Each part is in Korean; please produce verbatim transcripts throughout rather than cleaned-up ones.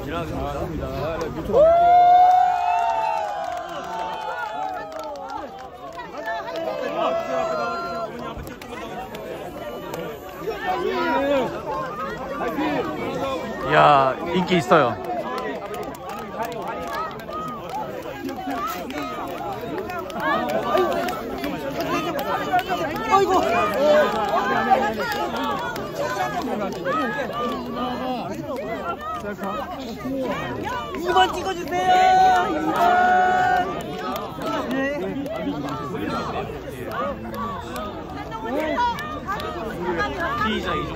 지나가겠습니다. 이야, 인기 있어요. 아이고. 이 번 찍어주세요. 이 번. 피의자 이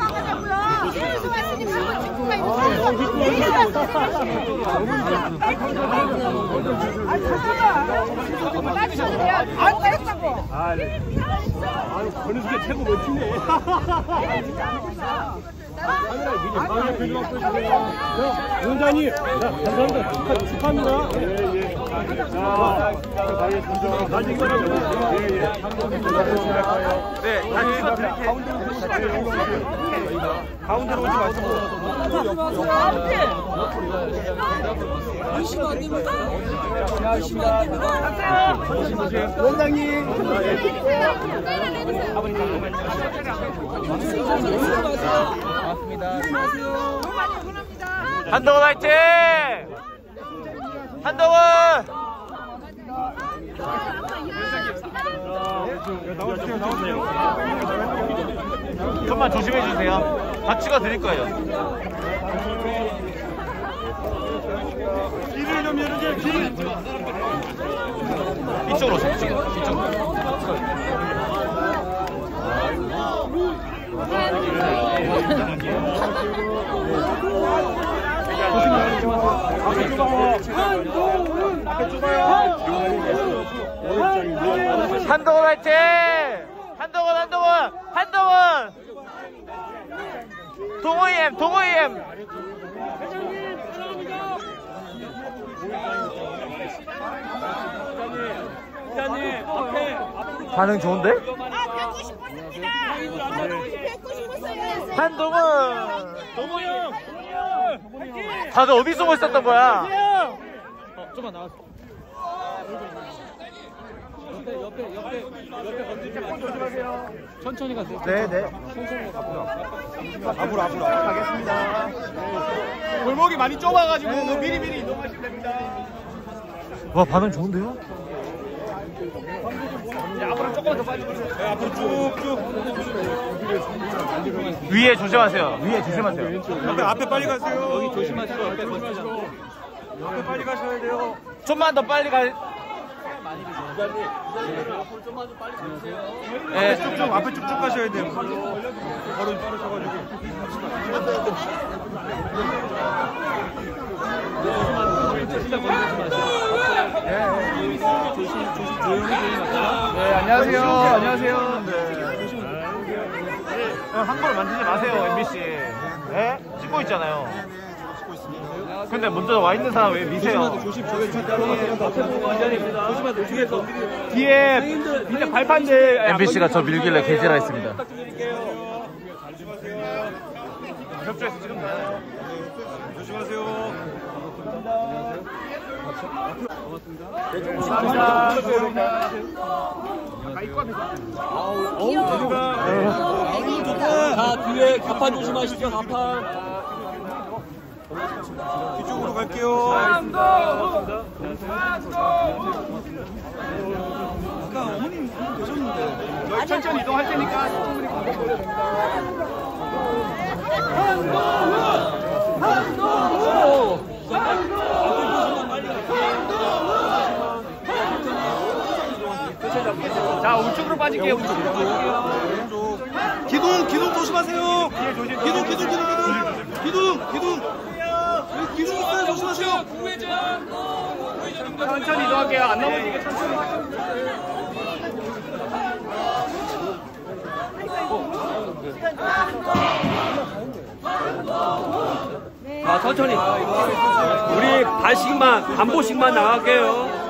안 되겠다고. 아, 네. 아유, 권은숙이 최고 멋지네. 위원장님, 감사합니다. 축하, 축하합니다. 예, 예. 자, 가겠습니다. 나중에 예, 예. 네, 가운데로 오지 마시고. 열심히 안 됩니다. 열심히 안 됩니다. 원장님. 한동원 화이팅! 한동원! 나오세요, 나오세요. 좀만 조심해 주세요. 다 찍어 드릴 거예요. 길을 좀 열어주세요, 길. 이쪽으로 오세요. 이쪽으로. 이쪽으로. 한동원 화이팅! 한동원 한동원 한동원 동호이엠 동호이엠 반응 좋은데? 아, 뵙고 싶었습니다. 뵙고 싶었어요. 한동원 동호 형. 다들 어디 숨어 있었던 거야? 어, 좀만 나왔어. 옆에 옆에 옆에 옆에 건들지 마세요. 천천히 가세요. 네네. 앞으로 앞으로 가겠습니다. 골목이 많이 좁아가지고 미리 미리 이동하시면 됩니다. 와, 반응 좋은데요? 네, 앞으로 조금 더 빨리 보세요. 네, 앞으로 쭉쭉. 위에 조심하세요. 위에 조심하세요. 앞에 앞에 빨리 가세요. 여기 조심하시고 앞에 조심하시고. 앞에 빨리 가셔야 돼요. 좀만 더 빨리 가. 네, 쭉쭉 앞에 쭉쭉 가셔야 돼요. 바로 빠르셔가지고. 네, 안녕하세요. 안녕하세요. 네. 함부로 만지지 마세요, 엠비씨. 네? 찍고 있잖아요. 근데 먼저 와 있는 사람 왜 미세요? 조심, 조심, 조심하세요. 뒤에서. 뒤에 밑에 발판들 엠비씨가 저 밀길래 개지라 했습니다. 부탁드릴게요. 조심하세요. 겹쳐서 찍은다. 조심하세요. 자, 뒤에 가판 조심하십시오. 가판. 뒤쪽으로 갈게요. 아까 어머님 계셨는데. 저희 천천히 이동할 테니까 충분히 가보세요. 자, 우측으로 빠질게요. 우측으로 빠질게요. 기둥, 기둥 조심하세요. 기둥, 기둥, 기둥, 기둥, 기둥, 기둥. 기둥 있어요. 조심하세요. 천천히 이동할게요. 안 넘어지게 천천히. 자, 천천히. 우리 반씩만, 반보씩만 나갈게요.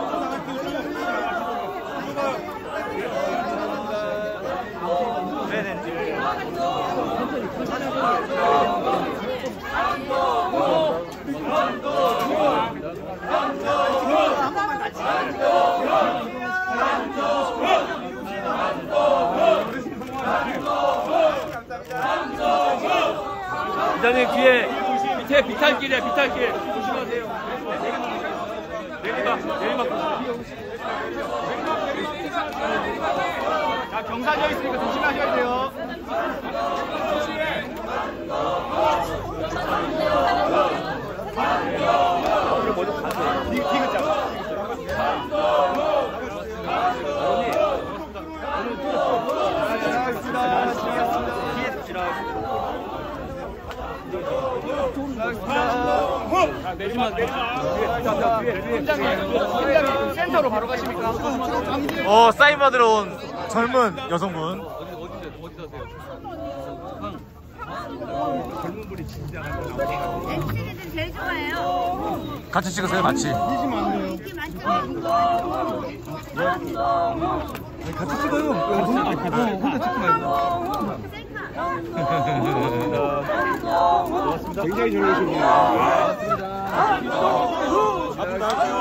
기자님 뒤에 밑에 비탈길이야 비탈길 조심하세요. 내리막 내리막 자, 경사져 있으니까 조심하셔야 돼요. 내리막 내리막 센터로 바로 가십니까? 어, 사인 받으러 온 젊은 여성분. 엠씨들은 제일 좋아해요. 같이 찍으세요, 같이. 인기 많죠? 같이 찍어요. 혼자 찍지 말고. 굉장히 좋으신 분이에요.